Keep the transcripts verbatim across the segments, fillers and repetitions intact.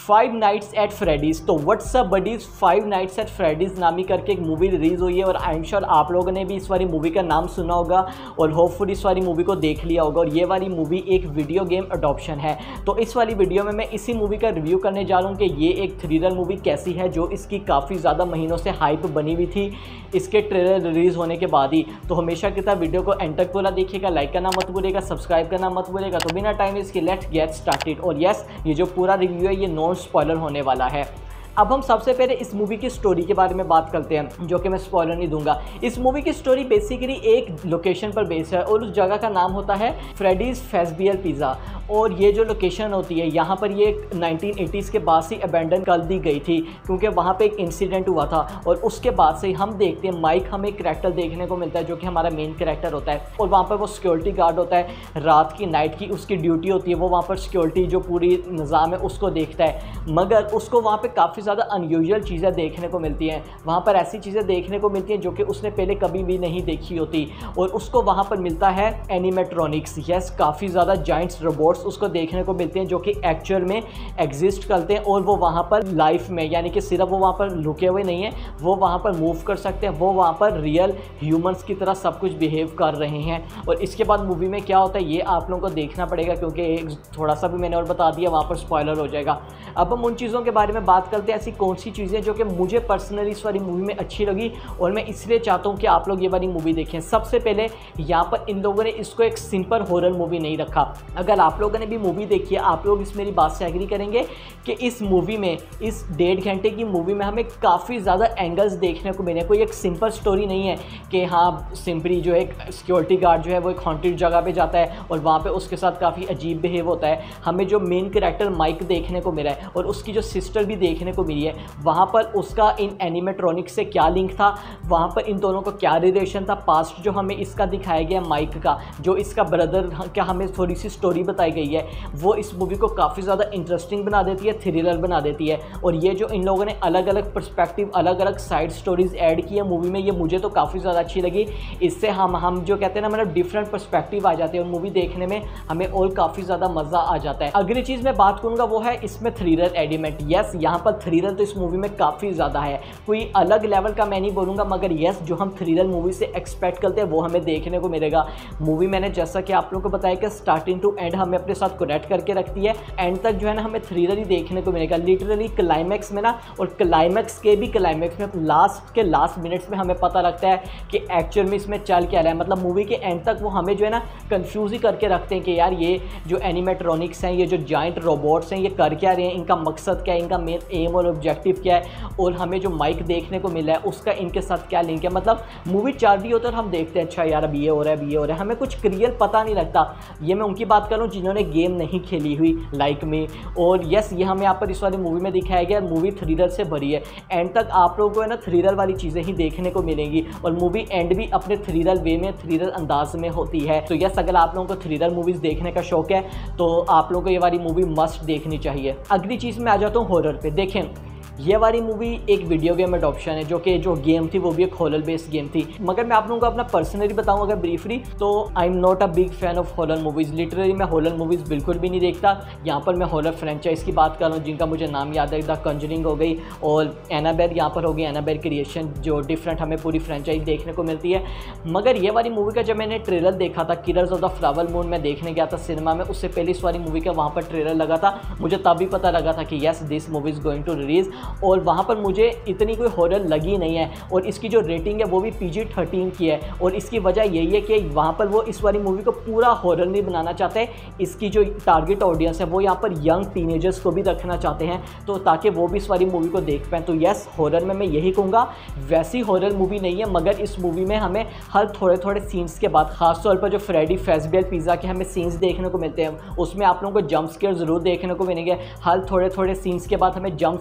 Five nights at Freddy's. तो what's up buddies five nights at Freddy's नामी करके एक मूवी रिलीज़ हुई है और आई एम श्योर आप लोगों ने भी इस वाली मूवी का नाम सुना होगा और होपफुली इस वाली मूवी को देख लिया होगा। और ये वाली मूवी एक वीडियो गेम अडॉप्शन है। तो इस वाली वीडियो में मैं इसी मूवी का रिव्यू करने जा रहा हूँ कि ये एक थ्रिलर मूवी कैसी है, जो इसकी काफ़ी ज़्यादा महीनों से हाइप बनी हुई थी इसके ट्रेलर रिलीज़ होने के बाद ही। तो हमेशा की तरह वीडियो को एंड तक पूरा देखिएगा, लाइक करना मत भूलिएगा, सब्सक्राइब करना मत भूलिएगा। तो बिना टाइम इसकी लेट्स गेट स्टार्टेड। और यस, ये जो पूरा रिव्यू है ये नॉन स्पॉइलर होने वाला है। अब हम सबसे पहले इस मूवी की स्टोरी के बारे में बात करते हैं, जो कि मैं स्पॉइलर नहीं दूंगा। इस मूवी की स्टोरी बेसिकली एक लोकेशन पर बेस्ड है और उस जगह का नाम होता है फ्रेडीज़ फेस्बियल पिज़्ज़ा। और ये जो लोकेशन होती है यहाँ पर ये नाइनटीन एटीज़ के बाद से अबैंडन कर दी गई थी क्योंकि वहाँ पे एक इंसिडेंट हुआ था। और उसके बाद से हम देखते हैं माइक हमें एक करैक्टर देखने को मिलता है जो कि हमारा मेन करैक्टर होता है। और वहाँ पर वो सिक्योरिटी गार्ड होता है, रात की नाइट की उसकी ड्यूटी होती है, वो वहाँ पर सिक्योरिटी जो पूरी निज़ाम है उसको देखता है। मगर उसको वहाँ पर काफ़ी ज़्यादा अनयूजुअल चीज़ें देखने को मिलती हैं। वहाँ पर ऐसी चीज़ें देखने को मिलती हैं जो कि उसने पहले कभी भी नहीं देखी होती। और उसको वहाँ पर मिलता है एनिमेट्रॉनिक्स, यस, काफ़ी ज़्यादा जाइंट्स रोबोट्स उसको देखने को मिलते हैं जो कि एक्चुअल में एग्जिस्ट करते हैं। और वो वहाँ पर लाइफ में, यानी कि सिर्फ वो वहाँ पर लुके हुए नहीं हैं, वो वहाँ पर मूव कर सकते हैं, वो वहाँ पर रियल ह्यूमंस की तरह सब कुछ बिहेव कर रहे हैं। और इसके बाद मूवी में क्या होता है ये आप लोगों को देखना पड़ेगा क्योंकि एक थोड़ा सा भी मैंने और बता दिया वहाँ पर स्पॉइलर हो जाएगा। अब हम उन चीज़ों के बारे में बात करते हैं, ऐसी कौन सी चीज़ें जो कि मुझे पर्सनली इस वाली मूवी में अच्छी लगी और मैं इसलिए चाहता हूँ कि आप लोग ये वाली मूवी देखें। सबसे पहले यहाँ पर इन लोगों ने इसको एक सिंपल हॉरर मूवी नहीं रखा। अगर आप लोगों ने भी मूवी देखी है आप लोग इस मेरी बात से एग्री करेंगे कि इस मूवी में, इस डेढ़ घंटे की मूवी में हमें काफ़ी ज़्यादा एंगल्स देखने को मिले। कोई एक सिंपल स्टोरी नहीं है कि हाँ सिंपली जो एक सिक्योरिटी गार्ड जो है वो एक हॉन्टेड जगह पे जाता है और वहाँ पे उसके साथ काफ़ी अजीब बिहेव होता है। हमें जो मेन कैरेक्टर माइक देखने को मिला है और उसकी जो सिस्टर भी देखने को मिली है, वहाँ पर उसका इन एनिमेट्रॉनिक्स से क्या लिंक था, वहाँ पर इन दोनों को क्या रिलेशन था, पास्ट जो हमें इसका दिखाया गया माइक का, जो इसका ब्रदर क्या हमें थोड़ी सी स्टोरी बताई गई है, वो इस मूवी को काफ़ी ज़्यादा इंटरेस्टिंग बना देती है, थ्रिलर बना देती है। और ये जो इन लोगों ने अलग अलग पर्सपेक्टिव, अलग अलग साइड स्टोरीज ऐड की है मूवी में, ये मुझे तो काफ़ी ज़्यादा अच्छी लगी। इससे हम हम जो कहते हैं ना, मतलब डिफरेंट पर्सपेक्टिव आ जाते हैं और मूवी देखने में हमें और काफ़ी ज़्यादा मज़ा आ जाता है। अगली चीज़ मैं बात करूँगा वो है इसमें थ्रिलर एलिमेंट। यस, यहाँ पर थ्रिलर तो इस मूवी में काफ़ी ज़्यादा है, कोई अलग लेवल का मैं नहीं बोलूँगा, मगर यस जो हम थ्रिलर मूवी से एक्सपेक्ट करते हैं वो हमें देखने को मिलेगा। मूवी मैंने जैसा कि आप लोगों को बताया कि स्टार्टिंग टू एंड हमें अपने साथ कनेक्ट करके रखती है। एंड तक जो है ना हमें थ्रिलर ही देखने को मिलेगा लिटरली क्लाइमैक्स में ना, और क्लाइमैक्स के भी क्लाइमैक्स में लास्ट के लास्ट मिनट्स में हमें पता लगता है कि एक्चुअल में इसमें चल क्या रहा है। मतलब मूवी के एंड तक वो हमें जो है ना कंफ्यूज ही करके रखते हैं कि यार ये जो एनिमेट्रॉनिक्स हैं, ये जो जाइंट रोबोट्स हैं, ये कर क्या रहे हैं, इनका मकसद क्या है, इनका मेन एम और ऑब्जेक्टिव क्या है, और हमें जो माइक देखने को मिला है उसका इनके साथ क्या लिंक है। मतलब मूवी चार दी होता है और हम देखते हैं अच्छा यार अब ये हो रहा है, अब ये हो रहा है, हमें कुछ क्लियर पता नहीं लगता। ये मैं उनकी बात कर रहा हूँ जिन्होंने गेम नहीं खेली हुई लाइक में। और यस, ये हमें यहाँ पर इस वाली मूवी में दिखाया गया, मूवी थ्रिलर से भरी है। एंड तक आप लोगों को है ना थ्रिलर वाली चीज़ें ही देखने को मिलेंगी और मूवी एंड भी अपने थ्रिलर वे में, थ्रिलर अंदाज में होती है। तो यस, अगर आप लोगों को थ्रिलर मूवीज़ देखने का शौक है तो आप लोगों को ये वाली मूवी मस्ट देखनी चाहिए। अगली चीज़ में आ जाता हूँ हॉरर पे। देखें, ये वाली मूवी एक वीडियो गेम अडॉप्शन है, जो कि जो गेम थी वो भी एक हॉरर बेस्ड गेम थी। मगर मैं आप लोगों को अपना पर्सनली बताऊं अगर ब्रीफली, तो I am not a big fan of horror movies. Literally मैं हॉरर मूवीज़ बिल्कुल भी नहीं देखता। यहाँ पर मैं हॉरर फ्रेंचाइज की बात कर रहा हूँ जिनका मुझे नाम याद है, द कंजरिंग हो गई और एनाबेल यहाँ पर हो गई, एनाबेल क्रिएशन, जो डिफरेंट हमें पूरी फ्रेंचाइज देखने को मिलती है। मगर ये वाली मूवी का जब मैंने ट्रेलर देखा था, Killers of the Flower Moon में देखने गया था सिनेमा में, उससे पहले इस वाली मूवी का वहाँ पर ट्रेलर लगा था, मुझे तब भी पता लगा था कि yes this movie is going to release. और वहाँ पर मुझे इतनी कोई हॉरर लगी नहीं है और इसकी जो रेटिंग है वो भी पी जी थर्टीन की है। और इसकी वजह यही है कि वहाँ पर वो इस वाली मूवी को पूरा हॉरर नहीं बनाना चाहते। इसकी जो टारगेट ऑडियंस है वो यहाँ पर यंग टीनेजर्स को भी रखना चाहते हैं, तो ताकि वो भी इस वाली मूवी को देख पाएँ। तो यस, हॉरर में मैं यही कहूँगा वैसी हॉरर मूवी नहीं है, मगर इस मूवी में हमें हर थोड़े थोड़े सीन्स के बाद, खासतौर पर जो फ्रेडी फेस्बियल पिज़्ज़ा के हमें सीन्स देखने को मिलते हैं, उसमें आप लोगों को जंप स्केयर ज़रूर देखने को मिलेंगे। हर थोड़े थोड़े सीन्स के बाद हमें जंप स्केयर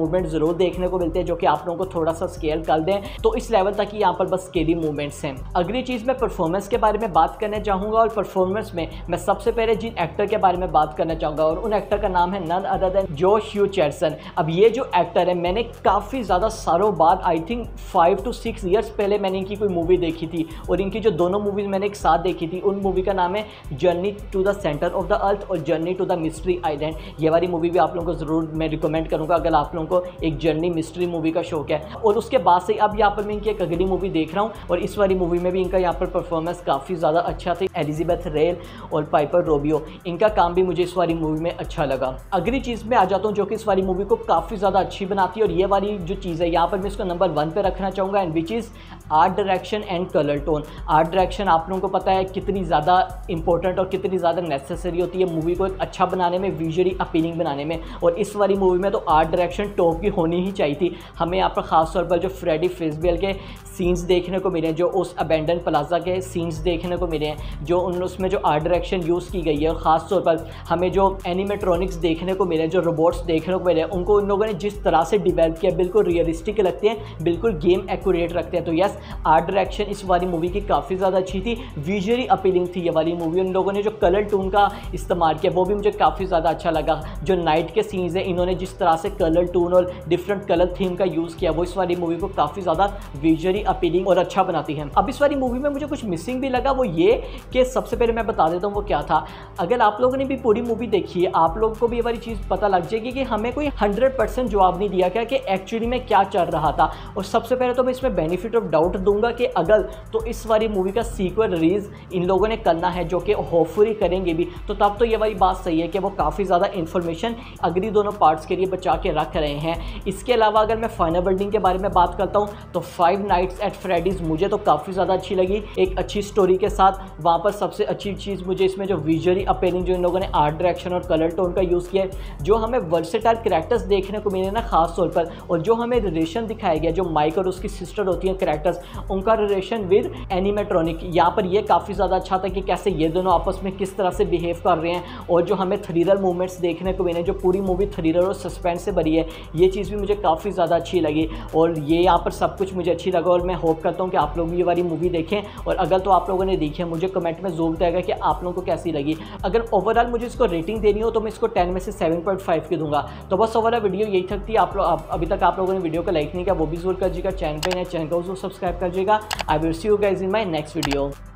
मूवमेंट जरूर देखने को मिलते हैं जो कि आप लोगों को थोड़ा सा स्केल कर दें, तो इस लेवल तक ही यहाँ पर बस स्केली मूवमेंट्स हैं। अगली चीज़ मैं परफॉर्मेंस के बारे में बात करना चाहूँगा, और परफॉर्मेंस में मैं सबसे पहले जिन एक्टर के बारे में बात करना चाहूँगा, और उन एक्टर का नाम है नन अदर देन जोश ह्यू जैक्सन। अब ये जो एक्टर है, मैंने काफ़ी ज़्यादा सालों बाद, I think five to six years पहले मैंने इनकी कोई मूवी देखी थी, और इनकी जो दोनों मूवीज़ मैंने एक साथ देखी थी, उन मूवी का नाम है Journey to the Center of the Earth और Journey to the Mystery Island. ये वाली मूवी भी आप लोगों को ज़रूर मैं रिकमेंड करूँगा अगर आप लोगों को एक जर्नी मिस्ट्री मूवी का शौक है। और उसके बाद से अब यहाँ पर मैं इनकी एक अगली मूवी देख रहा हूँ, और इस वाली मूवी में भी इनका यहाँ पर परफॉर्मेंस काफ़ी ज़्यादा अच्छा था। एलिजाबेथ रेल और पाइपर रोबियो, इनका काम भी मुझे इस वाली मूवी में अच्छा लगा। अगली चीज़ में आ जाता हूँ जो कि इस वाली मूवी को काफ़ी ज़्यादा अच्छी बनाती है, और ये वाली जो चीज़ है यहाँ पर मैं इसको नंबर वन पे रखना चाहूँगा, and which is art direction and colour tone. Art direction आप लोगों को पता है कितनी ज़्यादा इंपॉर्टेंट और कितनी ज़्यादा नेसेसरी होती है मूवी को एक अच्छा बनाने में, विजुअली अपीलिंग बनाने में, और इस वाली मूवी में तो आर्ट डायरेक्शन टॉप की होनी ही चाहिए थी। हमें यहाँ पर ख़ास तौर पर जो फ्रेडी फिज़बेल के सीन्स देखने को मिले हैं, जो उस अबेंडन प्लाजा के सीन्स देखने को मिले हैं, जो उन उसमें जो आर्ट डायरेक्शन यूज़ की गई है, और ख़ास तौर पर हमें जो एनिमेट्रॉनिक्स देखने को मिले हैं, जो रोबोट्स देखने को मिले हैं, उनको उन लोगों ने जिस तरह से डिवेल्प किया बिल्कुल रियलिस्टिक लगते हैं, बिल्कुल गेम एक्यूरेट रखते हैं। तो यस, आर्ट डायरेक्शन इस वाली मूवी की काफ़ी ज़्यादा अच्छी थी, विजुअली अपीलिंग थी ये वाली मूवी। उन लोगों ने जो कलर टून का इस्तेमाल किया वो भी मुझे काफ़ी ज़्यादा अच्छा लगा। जो नाइट के सीन्स हैं, इन्होंने जिस तरह से कलर टून और डिफरेंट कलर थीम का यूज़ किया, वो इस वाली मूवी को काफ़ी ज़्यादा विजुअली अपीलिंग और अच्छा बनाती है। अब इस वाली मूवी में मुझे कुछ मिसिंग भी लगा, वो ये कि सबसे पहले मैं बता देता हूँ वो क्या था। अगर आप लोगों ने भी पूरी मूवी देखी है, आप लोगों को भी ये वाली चीज़ पता लग जाएगी कि हमें कोई हंड्रेड परसेंट जवाब नहीं दिया गया कि एक्चुअली में क्या चल रहा था। और सबसे पहले तो मैं इसमें बेनिफिट ऑफ डाउट दूंगा कि अगर तो इस वाली मूवी का सीक्वल रिलीज इन लोगों ने करना है, जो कि होपफुली करेंगे भी, तो तब तो ये वाली बात सही है कि वो काफ़ी ज़्यादा इन्फॉर्मेशन अगली दोनों पार्ट्स के लिए बचा के रख रहे हैं। इसके अलावा अगर मैं फाइनल वर्डिंग के बारे में बात करता हूँ, तो फाइव नाइट्स एट फ्रेडीज़ मुझे तो काफ़ी ज़्यादा अच्छी लगी, एक अच्छी स्टोरी के साथ। वहाँ पर सबसे अच्छी चीज़ मुझे इसमें जो विजुअली अपीलिंग, जो इन लोगों ने आर्ट डायरेक्शन और कलर टोन का यूज़ किया है, जो हमें वर्सेटाइल कैरेक्टर्स देखने को मिले ना खास तौर पर, और जो हमें रिलेशन दिखाया गया, जो माइक और उसकी सिस्टर होती हैं कैरेक्टर्स, उनका रिलेशन विद एनिमेट्रॉनिक, यहाँ पर ये काफ़ी ज़्यादा अच्छा था कि कैसे ये दोनों आपस में किस तरह से बिहेव कर रहे हैं, और जो हमें थ्रिलर मूवमेंट्स देखने को मिले, जो पूरी मूवी थ्रिलर और सस्पेंस से भरी है, ये चीज़ भी मुझे काफ़ी ज़्यादा अच्छी लगी। और ये यहाँ पर सब कुछ मुझे अच्छी लगा, और मैं होप करता हूँ कि आप लोग भी ये वाली मूवी देखें, और अगर तो आप लोगों ने देखी है मुझे कमेंट में ज़रूर बताएगा कि आप लोगों को कैसी लगी। अगर ओवरऑल मुझे इसको रेटिंग देनी हो तो मैं इसको टेन में से सेवन पॉइंट फाइव की दूंगा। तो बस ओवरऑल वीडियो यही तक थी। आप लोग अभी तक आप लोगों ने वीडियो को लाइक नहीं किया, वो भी जरूर कर दीजिएगा। चैनल पे नए चैनल को जरूर सब्सक्राइब कर दीजिएगा। I will see you guys in my next video.